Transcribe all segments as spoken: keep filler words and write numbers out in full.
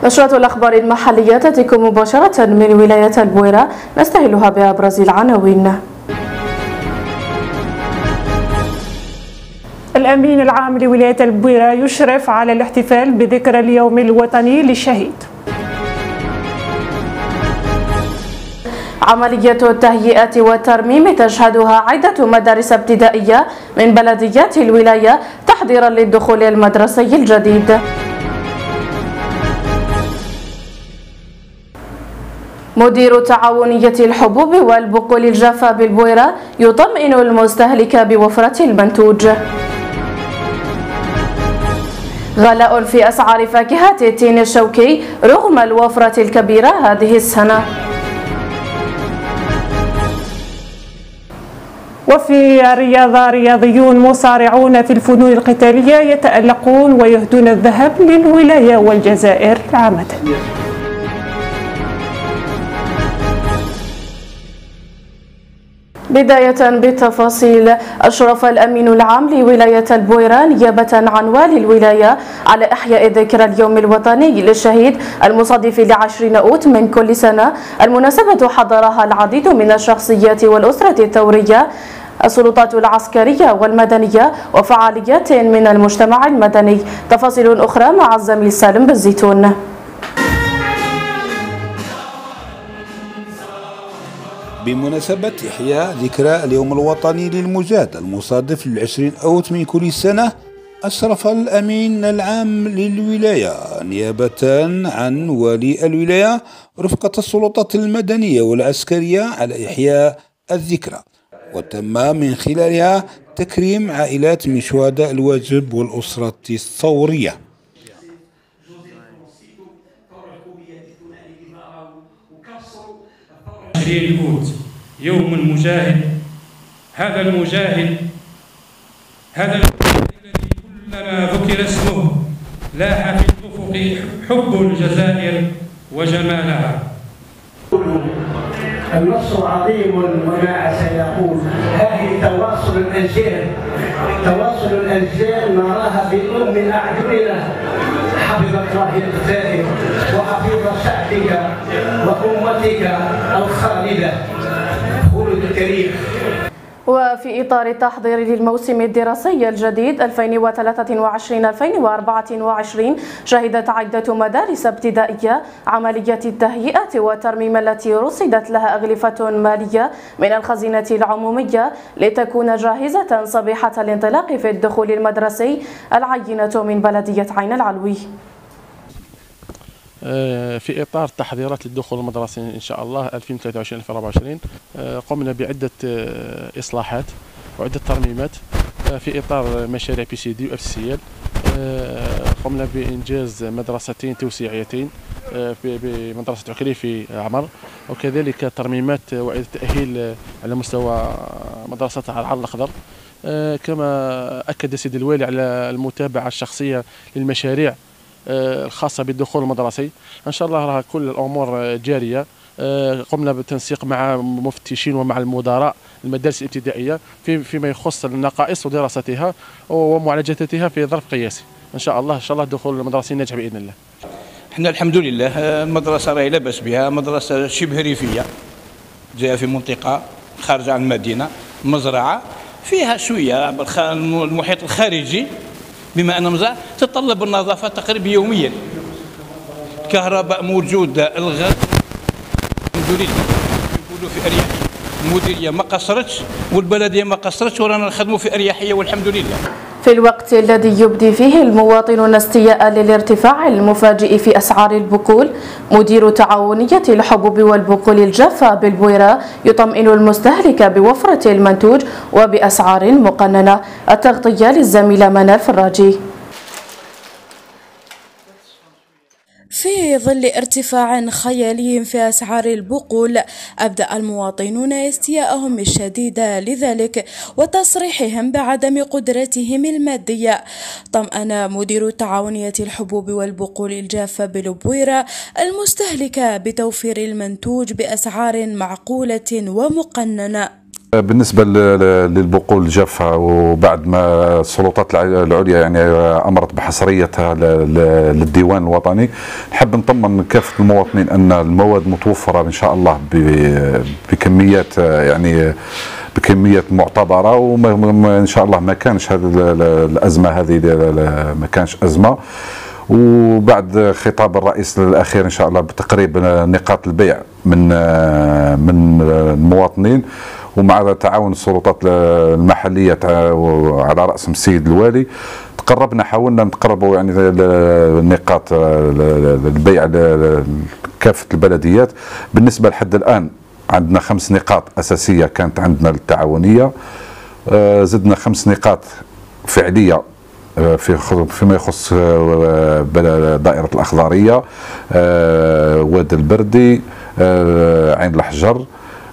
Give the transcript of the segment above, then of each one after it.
نشرة الأخبار المحلية تأتيكم مباشرة من ولاية البويرة، نستهلها بأبرز العناوين. الأمين العام لولاية البويرة يشرف على الاحتفال بذكرى اليوم الوطني للشهيد. عملية التهيئة والترميم تشهدها عدة مدارس ابتدائية من بلديات الولاية تحضيرا للدخول المدرسي الجديد. مدير تعاونية الحبوب والبقول الجافة بالبويرة يطمئن المستهلك بوفرة المنتوج. غلاء في أسعار فاكهة التين الشوكي رغم الوفرة الكبيرة هذه السنة. وفي الرياضة رياضيون مصارعون في الفنون القتالية يتألقون ويهدون الذهب للولاية والجزائر عامة. بداية بالتفاصيل، أشرف الأمين العام لولاية البويرة نيابة عن والي الولاية على إحياء ذكرى اليوم الوطني للشهيد المصادف لعشرين أوت من كل سنة. المناسبة حضرها العديد من الشخصيات والأسرة الثورية، السلطات العسكرية والمدنية وفعاليات من المجتمع المدني. تفاصيل أخرى مع الزميل سالم بالزيتون. بمناسبة إحياء ذكرى اليوم الوطني للمجاهد المصادف للعشرين أوت من كل سنة، أشرف الأمين العام للولاية نيابة عن والي الولاية رفقة السلطات المدنية والعسكرية على إحياء الذكرى، وتم من خلالها تكريم عائلات من شهداء الواجب والأسرة الثورية. عشرين أوت يوم المجاهد، هذا المجاهد هذا المجاهد الذي كلما ذكر اسمه لاح في الأفق حب الجزائر وجمالها. النصر عظيم وما عسى يقول، هذه تواصل الأجيال، تواصل الأجيال نراها بأم أعيننا. حفظت الله الجزائر وحفظ شعبك وأمتك الخالدة. خلود التاريخ. وفي إطار التحضير للموسم الدراسي الجديد ألفين وثلاثة وعشرين ألفين وأربعة وعشرين، شهدت عدة مدارس ابتدائية عملية التهيئة والترميم التي رصدت لها أغلفة مالية من الخزينة العمومية لتكون جاهزة صبيحة الانطلاق في الدخول المدرسي. العينة من بلدية عين العلوي. في إطار تحضيرات للدخول المدرسي إن شاء الله ألفين وثلاثة وعشرين ألفين وأربعة وعشرين، قمنا بعدة إصلاحات وعدة ترميمات في إطار مشاريع بي سي دي و اف سي ال. قمنا بإنجاز مدرستين توسيعيتين بمدرسة عكري في عمر، وكذلك ترميمات وإعادة تأهيل على مستوى مدرسة العرض الأخضر. كما أكد سيد الوالي على المتابعة الشخصية للمشاريع الخاصة بالدخول المدرسي. إن شاء الله راه كل الأمور جارية. قمنا بالتنسيق مع مفتشين ومع المدراء المدارس الابتدائية في فيما يخص النقائص ودراستها ومعالجتها في ظرف قياسي. إن شاء الله إن شاء الله الدخول المدرسي ناجح بإذن الله. احنا الحمد لله المدرسة راهي لا بأس بها، مدرسة شبه ريفية جايه في منطقة خارجة عن المدينة، مزرعة فيها شوية المحيط الخارجي، بما أن مزرعة تتطلب النظافة تقريبا يوميا. الكهرباء موجودة، الغاز الحمد لله يقولوا في أريحية. المديرية ما قصرتش والبلدية ما قصرتش، ورانا نخدموا في أريحية والحمد لله. في الوقت الذي يبدي فيه المواطنون استياء للارتفاع المفاجئ في أسعار البقول، مدير تعاونية الحبوب والبقول الجافة بالبويرة يطمئن المستهلك بوفرة المنتوج وبأسعار مقننة. التغطية للزميلة منال فراجي. في ظل ارتفاع خيالي في أسعار البقول، أبدأ المواطنون استياءهم الشديد لذلك وتصريحهم بعدم قدرتهم المادية. طمأن مدير تعاونية الحبوب والبقول الجافة بالبويرة المستهلك بتوفير المنتوج بأسعار معقولة ومقننة. بالنسبة للبقول الجافة، وبعد ما السلطات العليا يعني أمرت بحصريتها للديوان الوطني، نحب نطمن كافة المواطنين أن المواد متوفرة إن شاء الله بكميات يعني بكميات معتبرة، وإن شاء الله ما كانش هذه الأزمة هذه ما كانش أزمة. وبعد خطاب الرئيس الأخير إن شاء الله بتقريب نقاط البيع من من المواطنين، ومع تعاون السلطات المحلية على رأسهم السيد الوالي، تقربنا حاولنا نتقربوا يعني نقاط البيع لكافة البلديات. بالنسبة لحد الآن عندنا خمس نقاط أساسية كانت عندنا للتعاونية، زدنا خمس نقاط فعلية في فيما يخص دائرة الأخضرية، واد البردي، عين الحجر،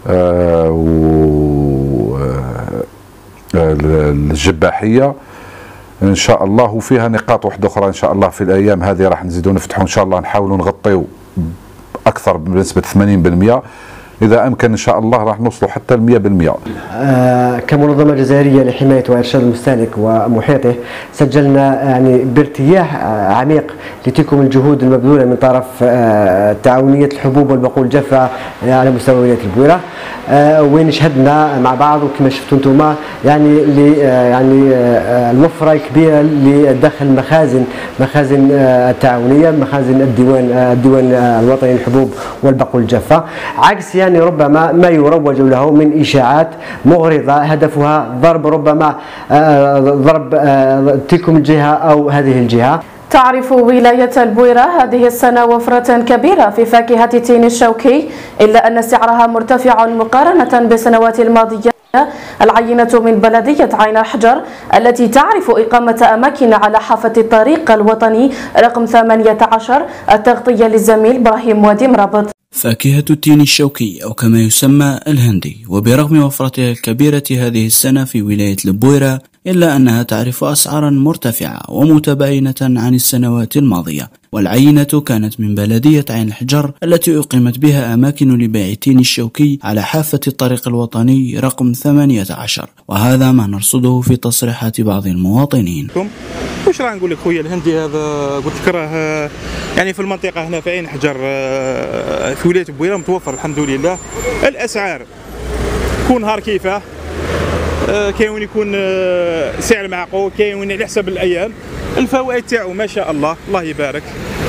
والجباحية ان شاء الله. وفيها نقاط واحده اخرى ان شاء الله في الايام هذه راح نزيدوا نفتحوا ان شاء الله، نحاولوا نغطيوا اكثر بنسبه ثمانين بالمئة، إذا أمكن إن شاء الله راح نوصلوا حتى المئة بالمئة. آه كمنظمة جزائرية لحماية وإرشاد المستهلك ومحيطه، سجلنا يعني بارتياح آه عميق لتلكم الجهود المبذولة من طرف آه تعاونية الحبوب والبقول الجافة على مستوى ولاية البويرة، آه وين شهدنا مع بعض وكما شفتوا انتم يعني آه يعني آه الوفرة الكبيرة لداخل المخازن مخازن آه التعاونية، مخازن الديوان آه الديوان آه الوطني للحبوب والبقول الجافة، عكس يعني يعني ربما ما يروج له من إشاعات مغرضة هدفها ضرب ربما ضرب تلكم الجهة أو هذه الجهة. تعرف ولاية البويرة هذه السنة وفرة كبيرة في فاكهة التين الشوكي، إلا أن سعرها مرتفع مقارنة بالسنوات الماضية. العينة من بلدية عين الحجر التي تعرف إقامة أماكن على حافة الطريق الوطني رقم ثمانية عشر، التغطية للزميل إبراهيم وادي مرابط. فاكهة التين الشوكي أو كما يسمى الهندي، وبرغم وفرتها الكبيرة هذه السنة في ولاية البويرة إلا أنها تعرف أسعارا مرتفعة ومتباينة عن السنوات الماضية. والعينة كانت من بلدية عين الحجر التي أقيمت بها أماكن لبيع التين الشوكي على حافة الطريق الوطني رقم ثمانية عشر، وهذا ما نرصده في تصريحات بعض المواطنين. واش راه نقول لك خويا، الهندي هذا قلت لك راه يعني في المنطقة هنا في عين الحجر في ولاية البويرة متوفر الحمد لله. الأسعار كون نهار كيفاه، كاين يكون سعر معقول، كاين على حسب الايام. الفوائد تاعو ما شاء الله الله يبارك،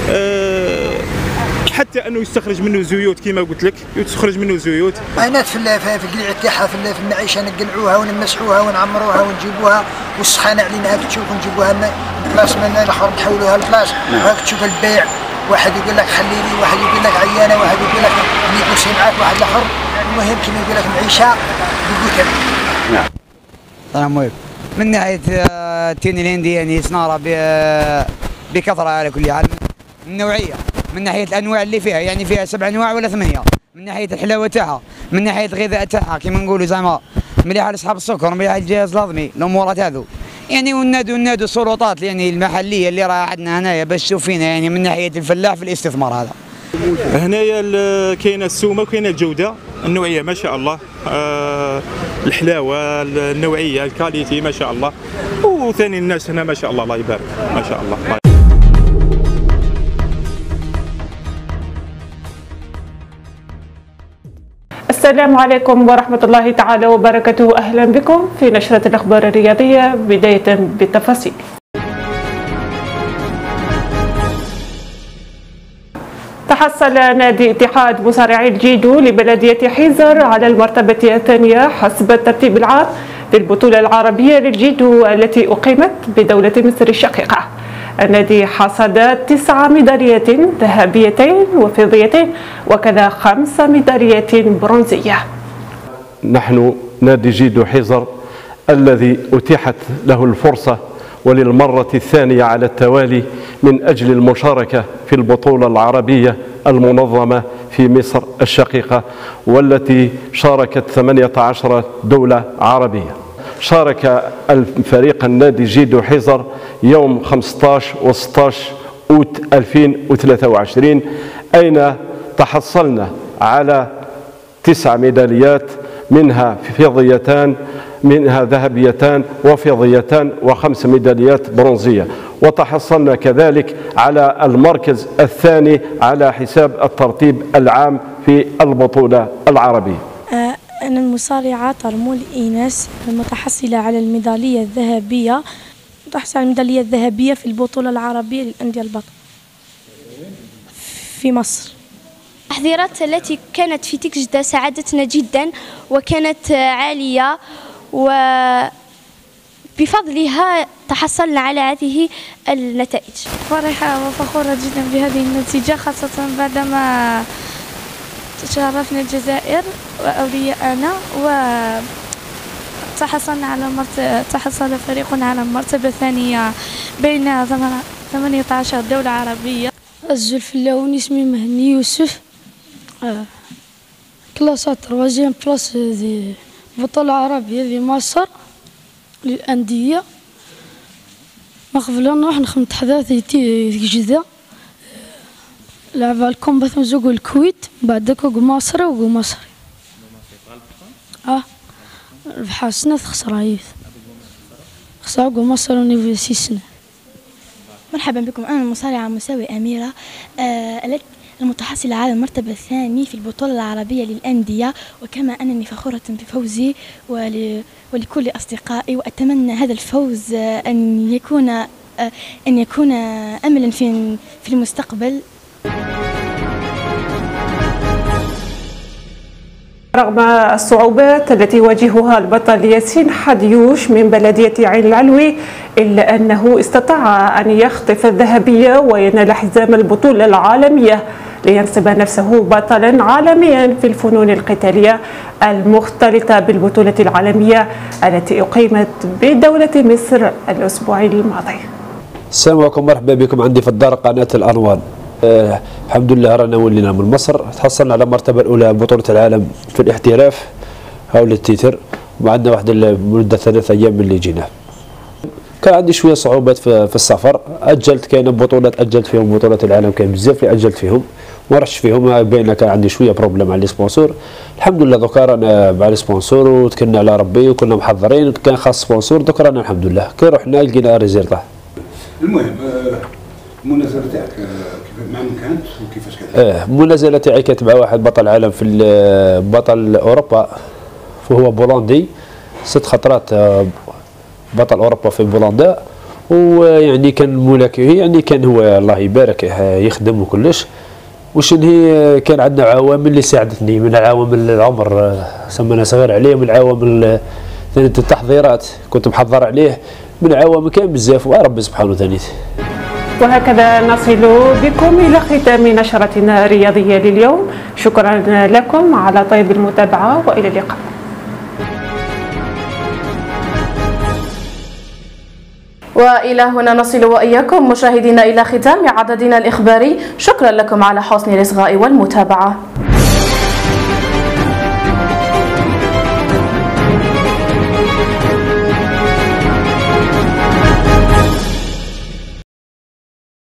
حتى انه يستخرج منه زيوت كما قلت لك، يستخرج منه زيوت. عينات في في القليع تاعها في المعيشه نقلعوها ونمسحوها ونعمروها ونجيبوها، والسخانه علينا هاك تشوف نجيبوها من بلاص من الاخر نحولوها لبلاص، وهاك تشوف البيع، واحد يقول لك خلي لي، واحد يقول لك عيانه، واحد يقول لك نيكوسي معاك، واحد الاخر. المهم كما يقول لك معيشه بالقتل. نعم. السلام عليكم. من ناحيه التين الهندي يعني يصنع بكثره على كل حال، النوعيه من ناحيه الانواع اللي فيها، يعني فيها سبع انواع ولا ثمانيه، من ناحيه الحلاوه تاعها، من ناحيه الغذاء تاعها كما نقولوا زعما مليحه لاصحاب السكر، مليحه الجهاز الهضمي، الامورات هذو يعني. ونادوا نادوا السلطات يعني المحليه اللي راه عندنا هنايا باش تشوف فينا يعني من ناحيه الفلاح في الاستثمار هذا. هنايا كاينه السومه وكاينه الجوده، النوعيه ما شاء الله، أه الحلاوه، النوعيه، الكاليتي ما شاء الله. وثاني الناس هنا ما شاء الله الله يبارك ما شاء الله. السلام عليكم ورحمة الله تعالى وبركاته، أهلا بكم في نشرة الأخبار الرياضية. بداية بالتفاصيل. تحصل نادي اتحاد مصارعي الجيدو لبلدية حيزر على المرتبة الثانية حسب الترتيب العام للبطولة العربية للجيدو التي أقيمت بدولة مصر الشقيقة. النادي حصد تسع ميداليات ذهبيتين وفضيتين وكذا خمس ميداليات برونزية. نحن نادي جيدو حيزر الذي أتيحت له الفرصة وللمرة الثانية على التوالي من أجل المشاركة في البطولة العربية المنظمة في مصر الشقيقة، والتي شاركت ثمانية عشر دولة عربية. شارك الفريق النادي جيدو حيزر يوم خمسة عشر و ستة عشر أوت ألفين وثلاثة وعشرين، أين تحصلنا على تسع ميداليات منها فضيتان منها ذهبيتان وفضيتان وخمس ميداليات برونزية، وتحصلنا كذلك على المركز الثاني على حساب الترتيب العام في البطولة العربية. أنا المصارعة طرمول إيناس المتحصلة على الميدالية الذهبية تحصل على الميدالية الذهبية في البطولة العربية للأندية البطل في مصر. التحضيرات التي كانت في تكجدة ساعدتنا جدا وكانت عالية، وبفضلها تحصلنا على هذه النتائج. فرحة وفخورة جدا بهذه النتيجة، خاصة بعدما تشرفنا الجزائر وأولياءنا وتحصلنا على مرت... تحصل فريقنا على المرتبة الثانية بين ثمانية عشر دولة عربية. الزلف اللون اسمي مهني يوسف، آه. كلاس تروازيام بلاس دي بطولة عربية في مصر للأندية. ما قبل نروح نخدم تحداثي في جدة لعب الكومبات مزوق الكويت بعد كوك مصر وكو مصري اه بحاسنا خسرايف خسروا مصر ونيفرسي سنة. مرحبا بكم، أنا المصارعة مساوي أميرة آه المتحصلة على المرتبة الثانية في البطولة العربية للأندية، وكما أنني فخورة بفوزي ول... ولكل أصدقائي، وأتمنى هذا الفوز أن يكون أن يكون أملا في في المستقبل. رغم الصعوبات التي يواجهها البطل ياسين حديوش من بلدية عين العلوي، إلا أنه استطاع أن يخطف الذهبية وينال حزام البطولة العالمية لينصب نفسه بطلا عالميا في الفنون القتالية المختلطة بالبطولة العالمية التي أقيمت بدولة مصر الأسبوع الماضي. السلام عليكم، مرحبا بكم عندي في الدار قناة الأنوار. أه الحمد لله رانا ولينا من مصر، تحصلنا على المرتبة الأولى بطولة العالم في الاحتراف هاول التيتر، وعندنا واحد مدة ثلاث أيام من اللي جينا. كان عندي شوية صعوبات في, في السفر، أجلت كاين بطولات أجلت فيهم بطولة العالم كان بزاف اللي أجلت فيهم ما رحتش فيهم، بين كان عندي شوية بروبليم مع لي سبونسور. الحمد لله دوكا رانا مع لي سبونسور وتكلنا على ربي وكنا محضرين، كان خاص سبونسور دوكا رانا الحمد لله كي رحنا لقينا ريزيرتا. المهم المنازله تاعك مع من كانت وكيفاش كانت؟ اه المنازله تاعي كانت مع واحد بطل عالم في بطل اوروبا فهو بولندي، ست خطرات بطل اوروبا في بولندا، ويعني كان ملاكي يعني كان هو الله يبارك يخدم وكلش. وش هي كان عندنا عوامل اللي ساعدتني، من عوامل العمر سمينا صغير عليه، من عوامل ثاني التحضيرات كنت محضر عليه، من عوامل كان بزاف وربي سبحانه وتعالى. وهكذا نصل بكم إلى ختام نشرتنا الرياضية لليوم. شكرا لكم على طيب المتابعة وإلى اللقاء. وإلى هنا نصل وإياكم مشاهدينا إلى ختام عددنا الإخباري. شكرا لكم على حسن الإصغاء والمتابعة.